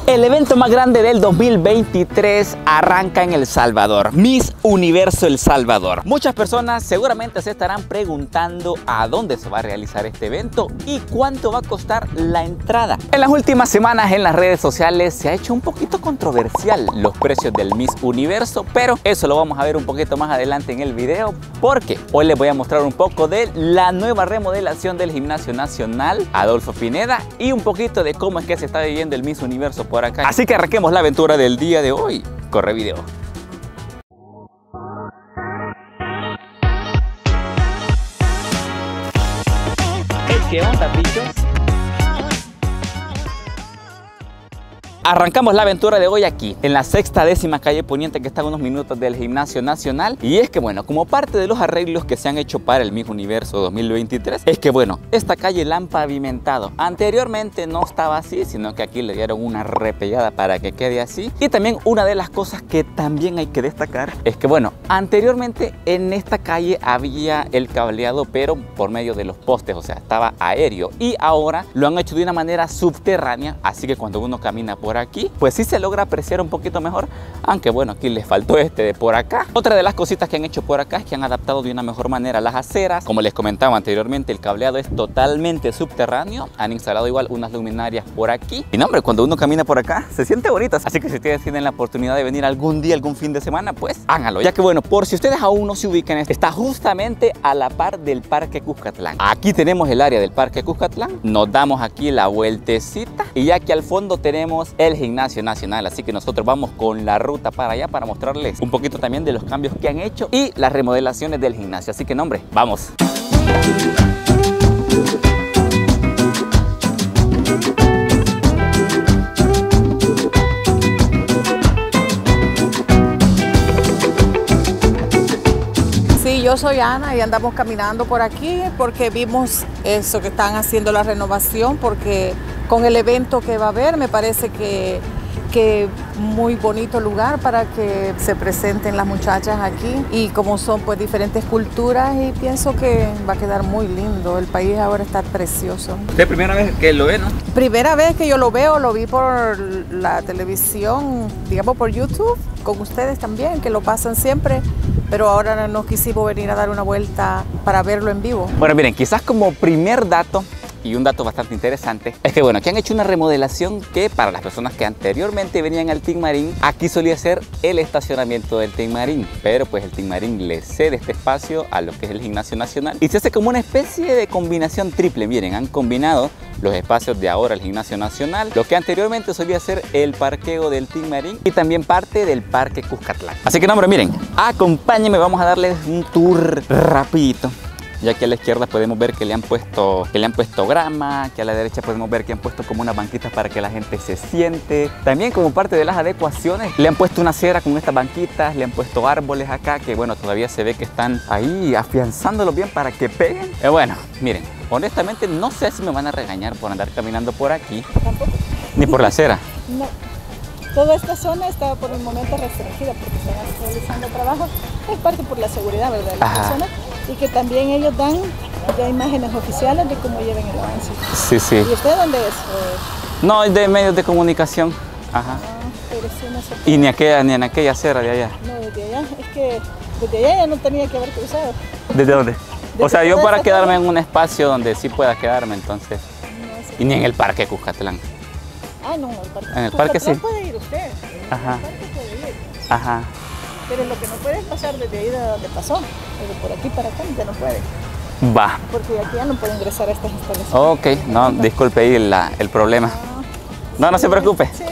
El evento más grande del 2023 arranca en El Salvador, Miss Universo El Salvador. Muchas personas seguramente se estarán preguntando a dónde se va a realizar este evento y cuánto va a costar la entrada. En las últimas semanas en las redes sociales se ha hecho un poquito controversial los precios del Miss Universo, pero eso lo vamos a ver un poquito más adelante en el video, porque hoy les voy a mostrar un poco de la nueva remodelación del Gimnasio Nacional Adolfo Pineda y un poquito de cómo es que se está viviendo el Miss Universo por acá. Así que arranquemos la aventura del día de hoy. Corre video. ¿Qué onda, bichos? Arrancamos la aventura de hoy aquí, en la 60ª calle Poniente, que está a unos minutos del Gimnasio Nacional. Y es que bueno, como parte de los arreglos que se han hecho para el Miss Universo 2023, es que bueno, esta calle la han pavimentado. Anteriormente no estaba así, sino que aquí le dieron una repellada para que quede así. Y también una de las cosas que también hay que destacar es que bueno, anteriormente en esta calle había el cableado, pero por medio de los postes, o sea, estaba aéreo. Y ahora lo han hecho de una manera subterránea, así que cuando uno camina por aquí, pues sí se logra apreciar un poquito mejor, aunque bueno, aquí les faltó este de por acá. Otra de las cositas que han hecho por acá es que han adaptado de una mejor manera las aceras. Como les comentaba anteriormente, el cableado es totalmente subterráneo. Han instalado igual unas luminarias por aquí. Y no, hombre, cuando uno camina por acá se siente bonito. Así que si ustedes tienen la oportunidad de venir algún día, algún fin de semana, pues háganlo. Ya que bueno, por si ustedes aún no se ubican, está justamente a la par del Parque Cuscatlán. Aquí tenemos el área del Parque Cuscatlán. Nos damos aquí la vueltecita y ya aquí al fondo tenemos el Gimnasio Nacional, así que nosotros vamos con la ruta para allá para mostrarles un poquito también de los cambios que han hecho y las remodelaciones del gimnasio. Así que no, hombre, vamos. Sí, yo soy Ana y andamos caminando por aquí porque vimos eso, que están haciendo la renovación, porque con el evento que va a haber me parece que muy bonito lugar para que se presenten las muchachas aquí, y como son pues diferentes culturas, y pienso que va a quedar muy lindo. El país ahora está precioso. ¿Usted primera vez que lo ve, no? Primera vez que yo lo veo, lo vi por la televisión, digamos por YouTube, con ustedes también, que lo pasan siempre, pero ahora nos quisimos venir a dar una vuelta para verlo en vivo. Bueno, miren, quizás como primer dato, y un dato bastante interesante, es que bueno, aquí han hecho una remodelación que para las personas que anteriormente venían al Team Marín, aquí solía ser el estacionamiento del Team Marín, pero pues el Team Marín le cede este espacio a lo que es el Gimnasio Nacional y se hace como una especie de combinación triple. Miren, han combinado los espacios de ahora el Gimnasio Nacional, lo que anteriormente solía ser el parqueo del Team Marín y también parte del Parque Cuscatlán. Así que no, hombre, miren, acompáñenme, vamos a darles un tour rapidito. Ya que a la izquierda podemos ver que le han puesto grama, que a la derecha podemos ver que han puesto como unas banquitas para que la gente se siente. También como parte de las adecuaciones le han puesto una acera con estas banquitas, le han puesto árboles acá que bueno, todavía se ve que están ahí afianzándolos bien para que peguen. Bueno, miren, honestamente no sé si me van a regañar por andar caminando por aquí. Tampoco. Ni por la acera. No. Toda esta zona está por el momento restringida porque están realizando trabajo, es parte por la seguridad, ¿verdad? De la persona, y que también ellos dan ya imágenes oficiales de cómo lleven el avance. Sí, sí. ¿Y usted dónde es? No, es de medios de comunicación. Ajá. Pero sí no se Y ni en aquella acera de allá. No, desde allá, es que desde allá ya no tenía que haber cruzado. ¿Desde dónde? Desde O sea, yo para quedarme calle, en un espacio donde sí pueda quedarme, entonces. no sé. Y ni en el Parque Cuscatlán. Ah, no, el parque. En el parque sí. Puede ir usted. Ajá. El parque puede ir. Ajá. Pero lo que no puede es pasar desde ahí de donde pasó. Pero por aquí para acá ya no puede. Va. Porque aquí ya no puede ingresar a estas instalaciones. Ok, no, disculpe ahí el problema. No se preocupe. Sí.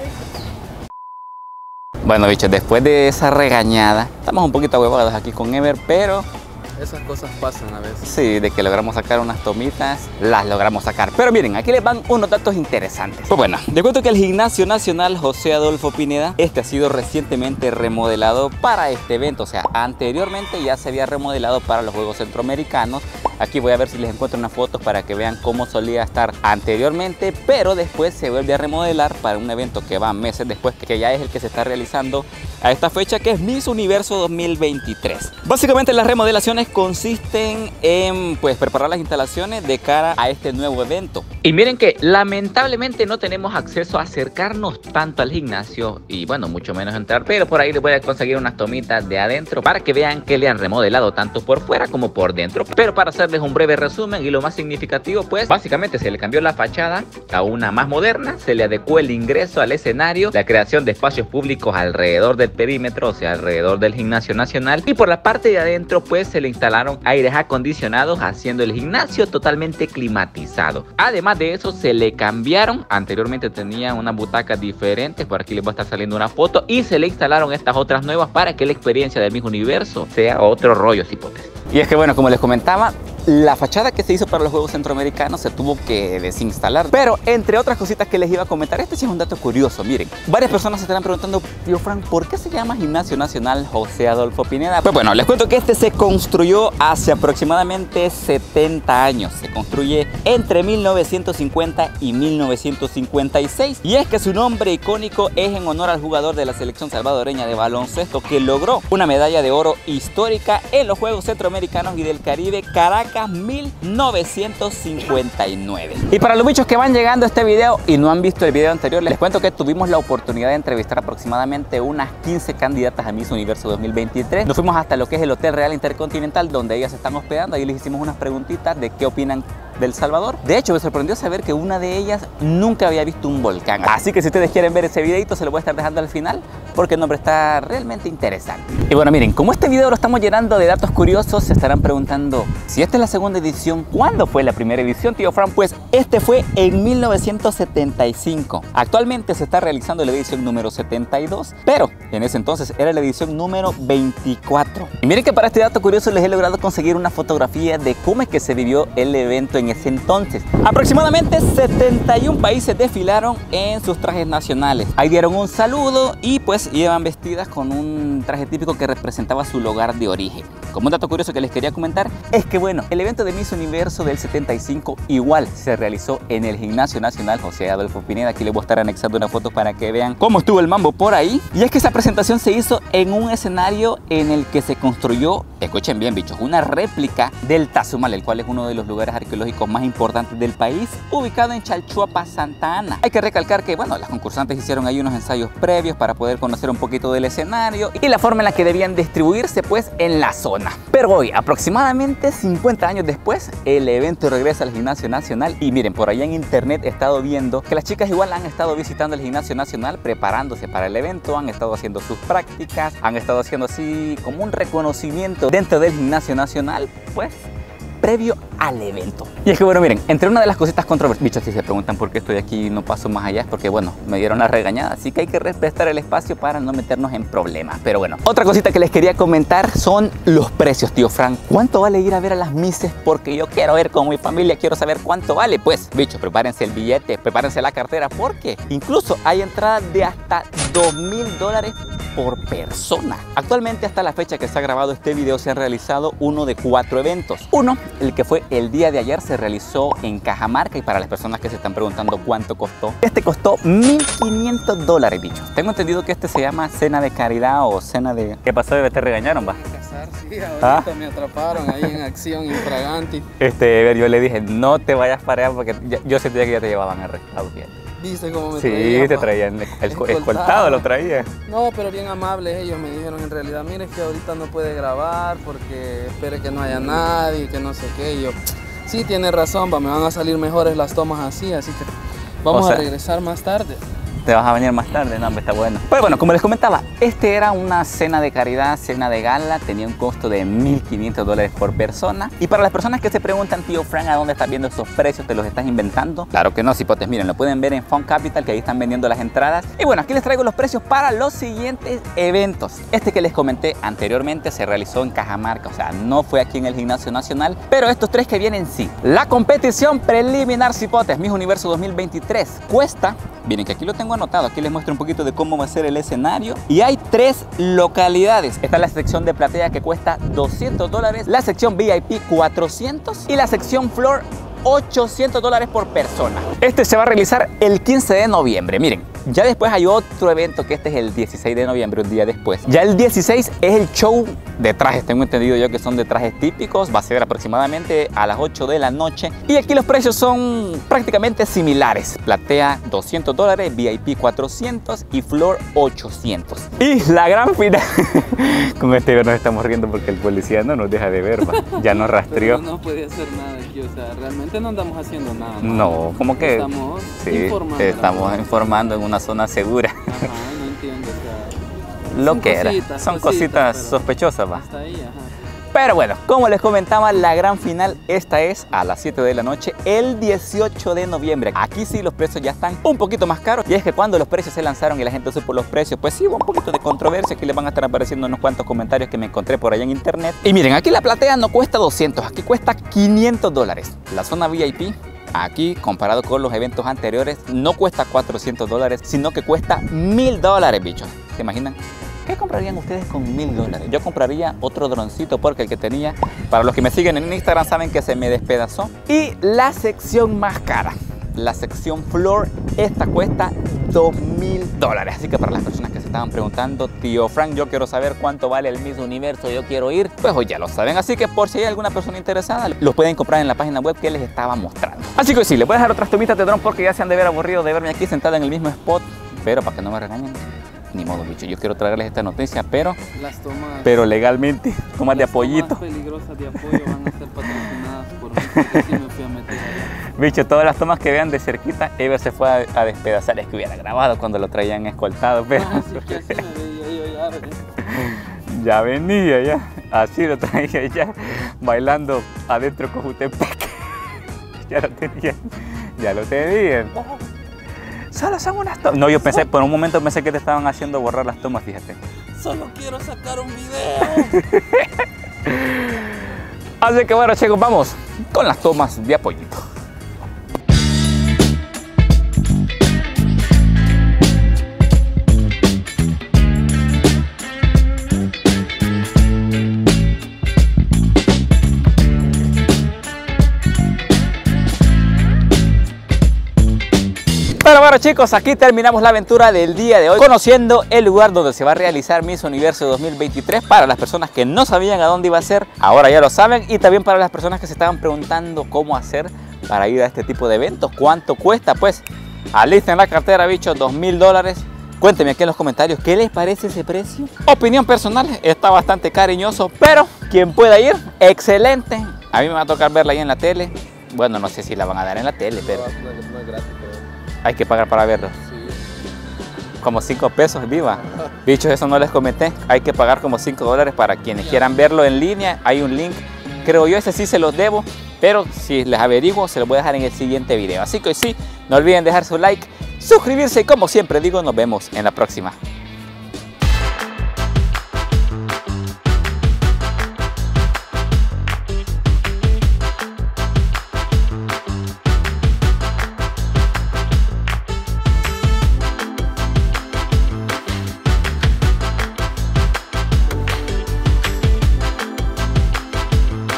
Bueno, bichos, después de esa regañada, estamos un poquito huevados aquí con Ever, pero esas cosas pasan a veces. sí, de que logramos sacar unas tomitas, las logramos sacar. Pero miren, aquí les van unos datos interesantes. Pues bueno, les cuento que el Gimnasio Nacional José Adolfo Pineda, este ha sido recientemente remodelado para este evento. O sea, anteriormente ya se había remodelado para los Juegos Centroamericanos. Aquí voy a ver si les encuentro unas fotos para que vean cómo solía estar anteriormente, pero después se vuelve a remodelar para un evento que va meses después, que ya es el que se está realizando a esta fecha, que es Miss Universo 2023. Básicamente las remodelaciones consisten en preparar las instalaciones de cara a este nuevo evento. Y miren que lamentablemente no tenemos acceso a acercarnos tanto al gimnasio y bueno, mucho menos entrar, pero por ahí les voy a conseguir unas tomitas de adentro para que vean que le han remodelado tanto por fuera como por dentro. Pero para hacerles un breve resumen y lo más significativo, pues básicamente se le cambió la fachada a una más moderna, se le adecuó el ingreso al escenario, la creación de espacios públicos alrededor del perímetro, o sea, alrededor del Gimnasio Nacional, y por la parte de adentro pues se le instalaron aires acondicionados, haciendo el gimnasio totalmente climatizado. Además de eso, se le cambiaron, anteriormente tenía unas butacas diferentes, por aquí les va a estar saliendo una foto, y se le instalaron estas otras nuevas para que la experiencia del Miss Universo sea otro rollo, cipotes. Y es que bueno, como les comentaba, la fachada que se hizo para los Juegos Centroamericanos se tuvo que desinstalar. Pero entre otras cositas que les iba a comentar, este sí es un dato curioso. Miren, varias personas se estarán preguntando, tío Frank, ¿por qué se llama Gimnasio Nacional José Adolfo Pineda? Pues bueno, les cuento que este se construyó hace aproximadamente 70 años. Se construye entre 1950 y 1956. Y es que su nombre icónico es en honor al jugador de la selección salvadoreña de baloncesto que logró una medalla de oro histórica en los Juegos Centroamericanos y del Caribe Caracas 1959. Y para los bichos que van llegando a este video y no han visto el video anterior, les cuento que tuvimos la oportunidad de entrevistar aproximadamente unas 15 candidatas a Miss Universo 2023. Nos fuimos hasta lo que es el Hotel Real Intercontinental, donde ellas se están hospedando. Ahí les hicimos unas preguntitas de qué opinan del Salvador. De hecho, me sorprendió saber que una de ellas nunca había visto un volcán. Así que si ustedes quieren ver ese videito, se lo voy a estar dejando al final, porque el nombre está realmente interesante. Y bueno, miren, como este video lo estamos llenando de datos curiosos, se estarán preguntando, si esta es la segunda edición, ¿cuándo fue la primera edición, tío Fran? Pues este fue en 1975. Actualmente se está realizando la edición número 72, pero en ese entonces era la edición número 24. Y miren que para este dato curioso les he logrado conseguir una fotografía de cómo es que se vivió el evento en ese entonces. Aproximadamente 71 países desfilaron en sus trajes nacionales. Ahí dieron un saludo y pues iban vestidas con un traje típico que representaba su lugar de origen. Como un dato curioso que les quería comentar es que bueno, el evento de Miss Universo del 75 igual se realizó en el Gimnasio Nacional José Adolfo Pineda. Aquí les voy a estar anexando una foto para que vean cómo estuvo el mambo por ahí. Y es que esa presentación se hizo en un escenario en el que se construyó, escuchen bien bichos, una réplica del Tazumal, el cual es uno de los lugares arqueológicos más importantes del país, ubicado en Chalchuapa, Santa Ana. Hay que recalcar que bueno, las concursantes hicieron ahí unos ensayos previos para poder conocer un poquito del escenario y la forma en la que debían distribuirse pues en la zona. Pero hoy, aproximadamente 50 años después, el evento regresa al Gimnasio Nacional y miren, por allá en internet he estado viendo que las chicas igual han estado visitando el Gimnasio Nacional preparándose para el evento, han estado haciendo sus prácticas, han estado haciendo así como un reconocimiento dentro del Gimnasio Nacional, pues previo al evento. Y es que bueno, miren, entre una de las cositas controversiales, bichos, si se preguntan por qué estoy aquí y no paso más allá, es porque bueno, me dieron la regañada, así que hay que respetar el espacio para no meternos en problemas. Pero bueno, otra cosita que les quería comentar son los precios, tío Frank. ¿Cuánto vale ir a ver a las Misses? Porque yo quiero ver con mi familia, quiero saber cuánto vale. Pues, bichos, prepárense el billete, prepárense la cartera, porque incluso hay entradas de hasta $2,000 por persona. Actualmente, hasta la fecha que se ha grabado este video, se ha realizado uno de 4 eventos. Uno, el que fue el día de ayer, se realizó en Cajamarca, y para las personas que se están preguntando cuánto costó, este costó $1,500, bichos. Tengo entendido que este se llama cena de caridad o cena de... ¿Qué pasó, bebé? ¿Te regañaron, va? Sí, ahorita me atraparon ahí en acción infraganti. Yo le dije, no te vayas para allá porque yo sentía que ya te llevaban arrestado. ¿Viste cómo me traían? Sí, te traían escoltado, lo traía. No, pero bien amables ellos me dijeron en realidad, mire que ahorita no puede grabar porque espere que no haya nadie, que no sé qué. Y yo, sí, tiene razón, me van a salir mejores las tomas así que vamos a regresar más tarde. ¿Te vas a venir más tarde? No, está bueno. Pues bueno, como les comentaba, este era una cena de caridad, cena de gala, tenía un costo de $1,500 por persona. Y para las personas que se preguntan, tío Frank, ¿a dónde estás viendo estos precios? ¿Te los estás inventando? Claro que no, cipotes, miren, lo pueden ver en Fun Capital, que ahí están vendiendo las entradas. Y bueno, aquí les traigo los precios para los siguientes eventos. Este que les comenté anteriormente se realizó en Cajamarca, o sea, no fue aquí en el Gimnasio Nacional, pero estos 3 que vienen sí. La competición preliminar, cipotes, Miss Universo 2023, cuesta, miren que aquí lo tengo anotado, aquí les muestro un poquito de cómo va a ser el escenario, y hay 3 localidades. Está la sección de platea, que cuesta $200, la sección VIP $400 y la sección floor $800 por persona. Este se va a realizar el 15 de noviembre. Miren, ya después hay otro evento que este es el 16 de noviembre, un día después. Ya el 16 es el show de trajes, tengo entendido yo que son de trajes típicos. Va a ser aproximadamente a las 8 de la noche. Y aquí los precios son prácticamente similares. Platea $200, VIP 400 y Floor 800. Y la gran final. Con este video nos estamos riendo porque el policía no nos deja de ver, va. Ya nos rastreó. Pero no puede hacer nada aquí, o sea, realmente no andamos haciendo nada. No, como que estamos informando. Estamos informando en una zona segura. Ajá, no entiendo, o sea, Lo que era. Son cositas sospechosas, va. Hasta ahí, ajá. Pero bueno, como les comentaba, la gran final esta es a las 7 de la noche el 18 de noviembre. Aquí sí los precios ya están un poquito más caros. Y es que cuando los precios se lanzaron y la gente supo los precios, pues sí hubo un poquito de controversia. Aquí les van a estar apareciendo unos cuantos comentarios que me encontré por allá en internet. Y miren, aquí la platea no cuesta 200, aquí cuesta $500. La zona VIP, aquí comparado con los eventos anteriores, no cuesta $400, sino que cuesta $1000, bichos. ¿Se imaginan? ¿Qué comprarían ustedes con $1000? Yo compraría otro droncito porque el que tenía, para los que me siguen en Instagram saben que se me despedazó. Y la sección más cara, la sección Floor, esta cuesta $2000. Así que para las personas que se estaban preguntando, tío Frank, yo quiero saber cuánto vale el Miss Universo, yo quiero ir, pues hoy ya lo saben. Así que por si hay alguna persona interesada, los pueden comprar en la página web que les estaba mostrando. Así que sí, les voy a dejar otras tomitas de dron porque ya se han de ver aburrido de verme aquí sentada en el mismo spot. Pero para que no me regañen, ni modo, bicho, yo quiero traerles esta noticia, pero legalmente, tomas de apoyito. Las tomas peligrosas de apoyo van a ser patrocinadas por mí, porque sí me fui a meter. Bicho, todas las tomas que vean de cerquita, Ever se fue a despedazar. Es que hubiera grabado cuando lo traían escoltado, pero... Así que así me veía yo ya. Ya venía, ya. Así lo traía ya, bailando adentro con Jutepec. Ya lo tenían, ya lo tenían. Solo son unas tomas. No, yo pensé, por un momento pensé que te estaban haciendo borrar las tomas, fíjate. Solo quiero sacar un video. Así que bueno, chicos, vamos con las tomas de apoyito. Pero bueno, chicos, aquí terminamos la aventura del día de hoy, conociendo el lugar donde se va a realizar Miss Universo 2023. Para las personas que no sabían a dónde iba a ser, ahora ya lo saben. Y también para las personas que se estaban preguntando cómo hacer para ir a este tipo de eventos, cuánto cuesta, pues alisten la cartera, bichos, $2000. Cuéntenme aquí en los comentarios qué les parece ese precio. Opinión personal, está bastante cariñoso, pero quien pueda ir, excelente. A mí me va a tocar verla ahí en la tele. Bueno, no sé si la van a dar en la tele, pero No es gratis, pero... hay que pagar para verlo. Sí. Como 5 pesos, viva. Bichos, eso no les comenté. Hay que pagar como $5 para quienes quieran verlo en línea. Hay un link. Creo yo ese sí se los debo, pero si les averiguo se los voy a dejar en el siguiente video. Así que sí, no olviden dejar su like, suscribirse y como siempre digo, nos vemos en la próxima.